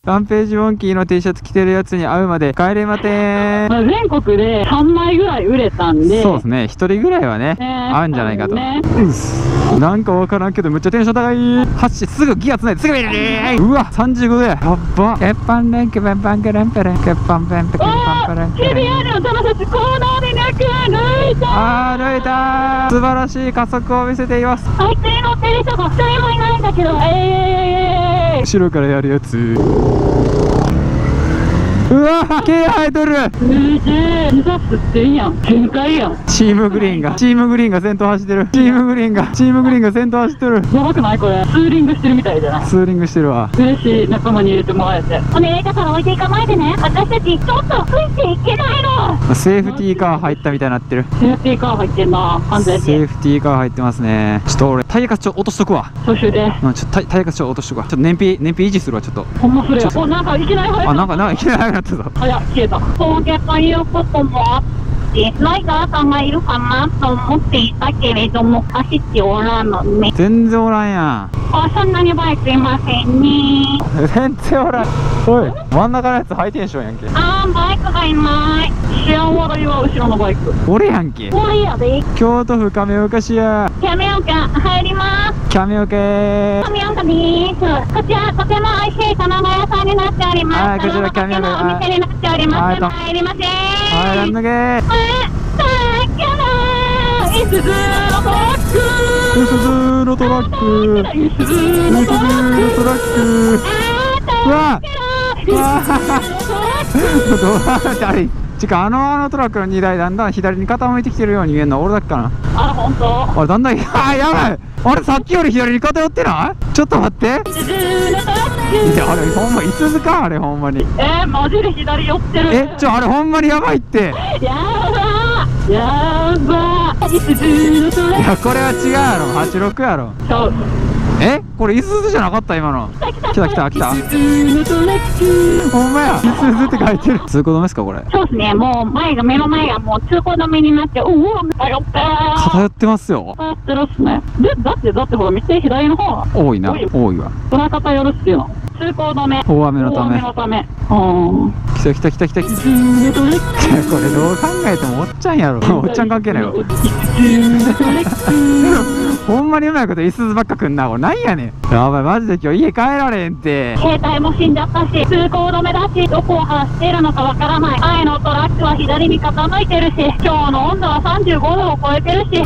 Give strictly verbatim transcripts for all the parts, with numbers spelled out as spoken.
ランページモンキーの T シャツ着てるやつに会うまで帰れまてー。 まあ全国でさんまいぐらい売れたんで、 そうですね、ひとりぐらいはね、 ね合うんじゃないかと、 ね、 うっす。なんかわからんけどむっちゃテンション高い。走ってすぐギアつないですぐ見れる。うわさんじゅうごどや、やっば。ケッパンレンケペンパンケレンペレンケッパンペンペケンパンペレンケレン。 シビアのその先コーナーでなく抜いた。 あー抜いたー。素晴らしい加速を見せています。 あいつに乗ってる人がふたりもいないんだけど、えー、 後ろからやるやつ。うわー毛生えとる。 すげえ、膝吸ってんやん、全開やん。 チームグリーンがチームグリーンが先頭走ってる。チームグリーンがチームグリーンが先頭走ってる。 やばくないこれ、ツーリングしてるみたいじゃない。 ツーリングしてるわ。 嬉しい、仲間に入れてもらえて。お願いだから置いていかないでね、私たちちょっとついていけないの。 セーフティーカー入ったみたいになってる。 セーフティーカー入ってんな、完全に。 セーフティーカー入ってますね。ちょっと俺タイヤカスちょっと落としとくわ。 途中でうん、ちょっとタイタイヤカスちょっと落としとくわ。ちょっと燃費燃費維持するわ。ちょっとほんまそれや。お、なんかいきなり入った。 あ、なんかなんかいきなり速くなったぞ。 あ、いや、消えた。そうげということもあって、ライダーさんがいるかなと思っていたけれども、走っておらんのね。 全然おらんやん。 あ、そんなにバイクいませんね。 全然おらん。おい真ん中のやつハイテンションやんけ。 あー、バイクがいない。シェア笑いは後ろのバイク。 俺やんけ。 これやで。 京都府亀岡市や。 キャメオカ入ります。 亀岡ー。 キャメオカでーす。こちらとても美味しい卵屋さんになっております。 はい、こちらキャメオカ。 お店になっております。入りません。 はい、なんだけー。 あ、さっきのイスズのトラック。 イスズのトラック。 イスズのトラック。 うわうわどうあれちかあのあのトラックのにだいだんだん左に傾いてきてるように見えるの俺だけかな。 あ、ほんと。 あれだんだんあやばい。あれさっきより左に偏ってない？ちょっと待って。いやあれほんまいつずかあれほんまに。 えー、マジで左寄ってる。 えちょあれほんまにやばいって。 やばーやばー。いやこれは違うやろ。はちじゅうろくやろ。 そう。 えこれイスズじゃなかった今の。来た来た来た。ほんまやイスズって書いてる。通行止めですかこれ。 そうですね、もう前が目の前がもう通行止めになって、うお偏ってー偏ってますよ。 偏ってるっすね。でだってだってほら見て左の方は多いな多いわ。 そら偏るっていうの。通行止め大雨のため。 大雨のため。うん来た来た来た来た来た。これどう考えてもおっちゃんやろ。おっちゃん関係ないわ。ほんまにうまいことイスズばっかくんな。これなんやねん。やばいマジで今日家帰られんって。 携帯も死んじゃったし、通行止めだし、どこを走っているのかわからない。前のトラックは左に傾いてるし、今日の温度はさんじゅうごどを超えてるし。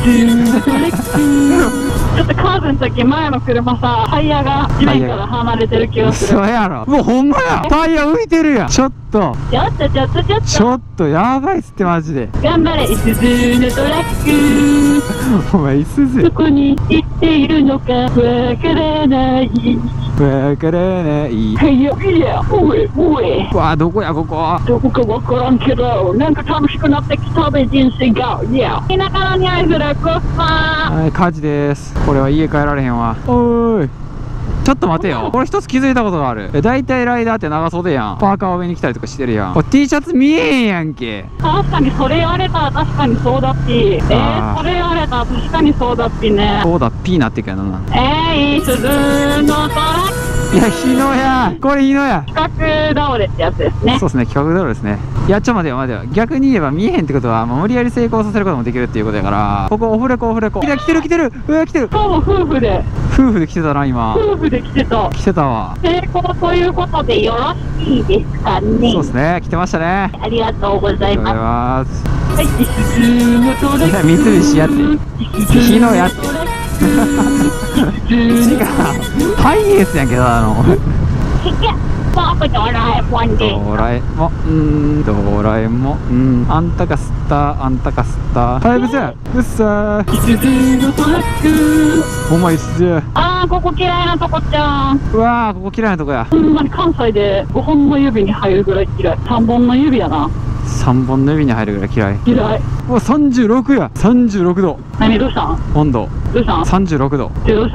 ちょっとカーブの時前の車さ、タイヤが地面から離れてる気がする。 そうやろ。もうほんまや。タイヤ浮いてるやん。ちょっとちょっとちょっとちょっとちょっとやばいっすってマジで。 頑張れイスズのトラック。 お前イスズどこに行っているのかわからない。 わからない。 いやいや、おいおい。 わあどこやここ。 どこかわからんけど、なんか楽しくなってきたべ人生が。いや。田舎の匂いするコスパ。 はい火事です。これは家帰られへんわ。おーいちょっと待てよ。これ一つ気づいたことがある。え大体ライダーって長袖やん。パーカーを上に着たりとかしてるやん。これ T シャツ見えへんやんけ。 確かにそれ言われたら確かにそうだっぴ。えー、それ言われたら確かにそうだっぴね。 そうだピーなってけどな。 えー、いすずのトラック。 いや日野やこれ日野や。 企画倒れってやつですね。 そうですね企画通りですね。いやちょ待てよ待てよ。逆に言えば見えへんってことはもう無理やり成功させることもできるっていうことやから、ここオフレコオフレコ。いや来てる来てる。うわ来てる。 そう夫婦で夫婦で来てたな今。 夫婦で来てた。 来てたわ。 成功ということでよろしいですかね。 そうですね来てましたね。 ありがとうございます。 ますはい、いすずのトラック。 いや三菱やって日野やって違うハイエースやんけどあの僕ドラえもんでドラえもんうんドラえもんうんあんたがスターあんたがスターはいぶつやぶっさーいすずのトラック。 ほんまいっすじゃあーここ嫌いなとこちゃん。 うわーここ嫌いなとこや。 ほんまに関西でごほんの指に入るぐらい嫌い。さんぼんの指やな。 さんぼんの指に入るぐらい嫌い。 嫌い。 うわさんじゅうろくや。さんじゅうろくど何どうしたん。 温度どうしたん。 さんじゅうろくど。 どうしたん。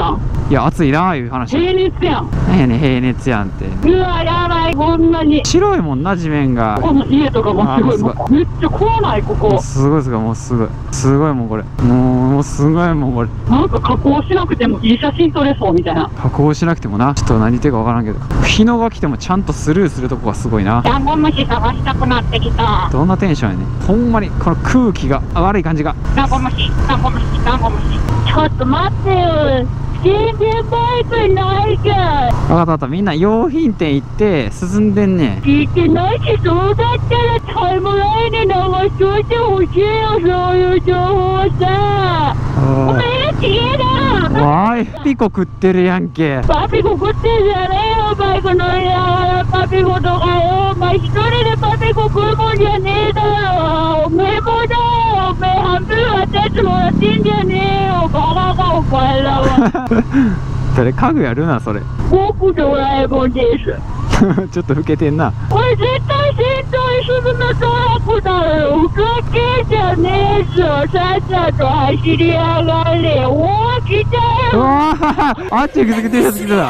いや暑いなーいう話。 平熱やん。 なんやねん平熱やんって。 うわ、やばい、こんなに。 白いもんな地面が。 この家とかもすごい。 あーすごいもうめっちゃ怖ない、ここ。 すごいすごい、もうすごいすごいもんこれ。もうもうすごいもんこれ。 なんか加工しなくてもいい写真撮れそうみたいな。 加工しなくてもな。ちょっと何言ってるか分からんけど、日野が来てもちゃんとスルーするとこがすごいな。 ダンゴムシ探したくなってきた。 どんなテンションやねんほんまに。この空気があ悪い感じが。 ダンゴムシ、ダンゴムシ、ダンゴムシ。ちょっと待ってよ。全然バイクないじゃん。 分かった分かった、みんな用品店行って進んでんねん。 聞いてないし、そうだったらタイムラインに流しといてほしいよ、そういう情報はさ。お前らちげえだ。 わーいピコ食ってるやんけ。 パピコ食ってんじゃねえよ、バイク乗りながらパピコとかよ。お前一人でパピコ食うもんじゃねえだろ。おめえもだよ。おめえ半分は手つもらってんじゃねえよ。バカかお前らは。 それ家具やるなそれ。 僕ドラえもんです。 ちょっと老けてんな。 これ絶対戦闘にするのトラックだよ。ふざけじゃねえぞ。さっさと走りやがれ。おー来たうよ。 わーあっち行くてるやつ来てた。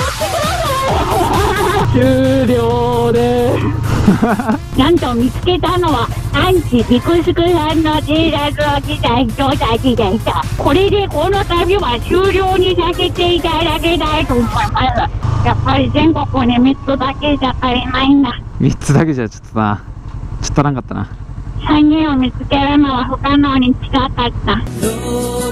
終了です。なんと見つけたのはアンチビクスクさんの T シャツを着た人たちでした。これでこの旅は終了にさせていただきたいと思います。やっぱり全国にみっつだけじゃ足りないんだ。 みっつだけじゃちょっとな、ちょっと足らんかったな。 さんにんを見つけるのは不可能に近かった。